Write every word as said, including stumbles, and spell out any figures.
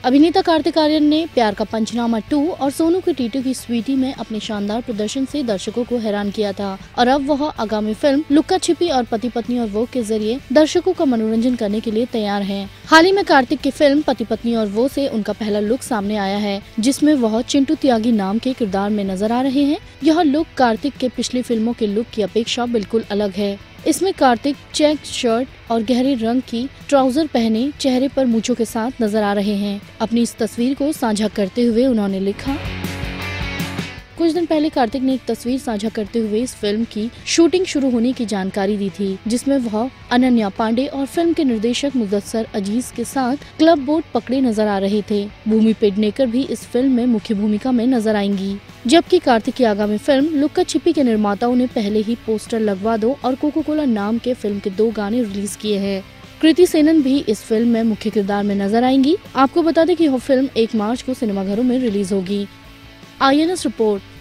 अभिनेता कार्तिक आर्यन ने प्यार का पंचनामा टू और सोनू की टीटू की स्वीटी में अपने शानदार प्रदर्शन से दर्शकों को हैरान किया था और अब वह आगामी फिल्म लुक्का छिपी और पति पत्नी और वो के जरिए दर्शकों का मनोरंजन करने के लिए तैयार हैं। हाल ही में कार्तिक की फिल्म पति पत्नी और वो से उनका पहला लुक सामने आया है, जिसमें वह चिंटू त्यागी नाम के किरदार में नजर आ रहे हैं। यह लुक कार्तिक के पिछली फिल्मों के लुक की अपेक्षा बिल्कुल अलग है। इसमें कार्तिक चेक शर्ट और गहरे रंग की ट्राउजर पहने चेहरे पर मूंछों के साथ नजर आ रहे हैं। अपनी इस तस्वीर को साझा करते हुए उन्होंने लिखा, कुछ दिन पहले कार्तिक ने एक तस्वीर साझा करते हुए इस फिल्म की शूटिंग शुरू होने की जानकारी दी थी, जिसमें वह अनन्या पांडे और फिल्म के निर्देशक मुदस्सर अजीज के साथ क्लब बोट पकड़े नजर आ रहे थे। भूमि पेडनेकर भी इस फिल्म में मुख्य भूमिका में नजर आएंगी, जबकि कार्तिक की आगामी फिल्म लुक्का छिपी के निर्माताओं ने पहले ही पोस्टर लगवा दो और कोको कोला नाम के फिल्म के दो गाने रिलीज किए हैं। कृति सेनन भी इस फिल्म में मुख्य किरदार में नजर आएंगी। आपको बता दें कि यह फिल्म एक मार्च को सिनेमाघरों में रिलीज होगी। I N S report.